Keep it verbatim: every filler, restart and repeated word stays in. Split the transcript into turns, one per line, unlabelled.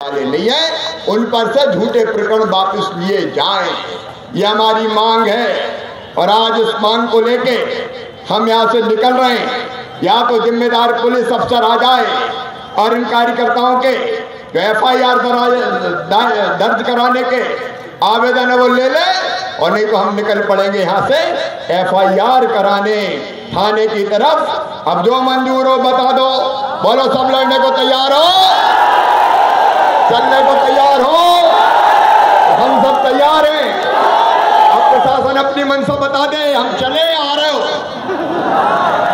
नहीं है, उन पर से झूठे प्रकरण वापस लिए जाएं, ये हमारी मांग है। और आज उस मांग को लेके हम यहाँ से निकल रहे हैं। या तो जिम्मेदार पुलिस अफसर आ जाए और इन कार्यकर्ताओं के जो एफ आई आर दर्ज कराने के आवेदन है वो ले ले, और नहीं तो हम निकल पड़ेंगे यहाँ से एफ आई आर कराने थाने की तरफ। अब जो मंजूर हो बता दो, बोलो सब लड़ने को तैयार हो, चलने को तैयार हो, हम सब तैयार हैं। अब प्रशासन अपनी मंशा बता दे, हम चले आ रहे हो।